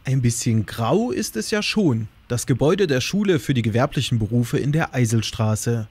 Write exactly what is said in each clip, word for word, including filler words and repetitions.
Ein bisschen grau ist es ja schon, das Gebäude der Schule für die gewerblichen Berufe in der Eiselstraße.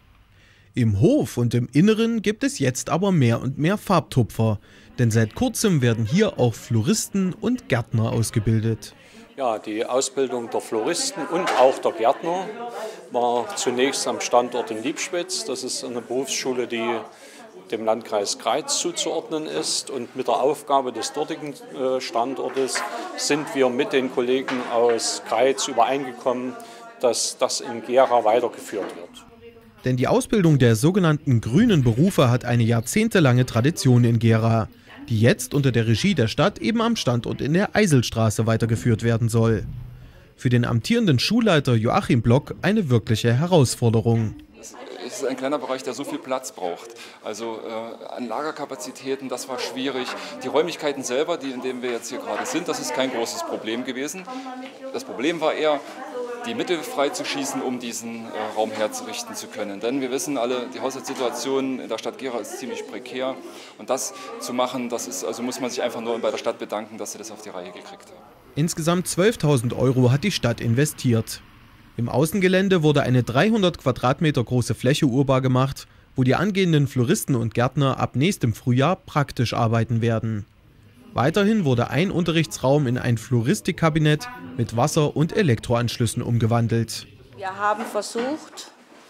Im Hof und im Inneren gibt es jetzt aber mehr und mehr Farbtupfer, denn seit kurzem werden hier auch Floristen und Gärtner ausgebildet. Ja, die Ausbildung der Floristen und auch der Gärtner war zunächst am Standort in Liebschwitz. Das ist eine Berufsschule, die dem Landkreis Greiz zuzuordnen ist. Und mit der Aufgabe des dortigen Standortes sind wir mit den Kollegen aus Greiz übereingekommen, dass das in Gera weitergeführt wird. Denn die Ausbildung der sogenannten grünen Berufe hat eine jahrzehntelange Tradition in Gera, die jetzt unter der Regie der Stadt eben am Standort in der Eiselstraße weitergeführt werden soll. Für den amtierenden Schulleiter Joachim Block eine wirkliche Herausforderung. Es ist ein kleiner Bereich, der so viel Platz braucht. Also äh, an Lagerkapazitäten, das war schwierig. Die Räumlichkeiten selber, die, in denen wir jetzt hier gerade sind, das ist kein großes Problem gewesen. Das Problem war eher, die Mittel freizuschießen, um diesen äh, Raum herzurichten zu können. Denn wir wissen alle, die Haushaltssituation in der Stadt Gera ist ziemlich prekär. Und das zu machen, das ist, also muss man sich einfach nur bei der Stadt bedanken, dass sie das auf die Reihe gekriegt haben. Insgesamt zwölftausend Euro hat die Stadt investiert. Im Außengelände wurde eine dreihundert Quadratmeter große Fläche urbar gemacht, wo die angehenden Floristen und Gärtner ab nächstem Frühjahr praktisch arbeiten werden. Weiterhin wurde ein Unterrichtsraum in ein Floristikkabinett mit Wasser- und Elektroanschlüssen umgewandelt. Wir haben versucht,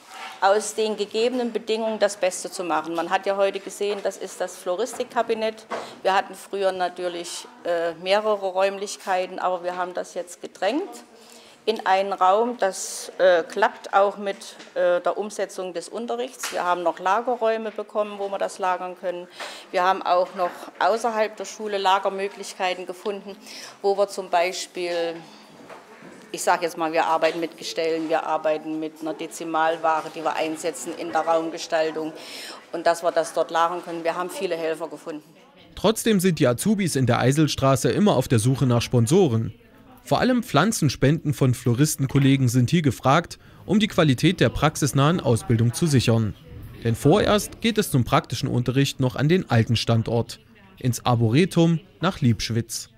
aus den gegebenen Bedingungen das Beste zu machen. Man hat ja heute gesehen, das ist das Floristikkabinett. Wir hatten früher natürlich äh, mehrere Räumlichkeiten, aber wir haben das jetzt gedrängt in einen Raum. Das äh, klappt auch mit äh, der Umsetzung des Unterrichts. Wir haben noch Lagerräume bekommen, wo wir das lagern können. Wir haben auch noch außerhalb der Schule Lagermöglichkeiten gefunden, wo wir zum Beispiel, ich sage jetzt mal, wir arbeiten mit Gestellen, wir arbeiten mit einer Dezimalware, die wir einsetzen in der Raumgestaltung, und dass wir das dort lagern können. Wir haben viele Helfer gefunden. Trotzdem sind die Azubis in der Eiselstraße immer auf der Suche nach Sponsoren. Vor allem Pflanzenspenden von Floristenkollegen sind hier gefragt, um die Qualität der praxisnahen Ausbildung zu sichern. Denn vorerst geht es zum praktischen Unterricht noch an den alten Standort, ins Arboretum nach Liebschwitz.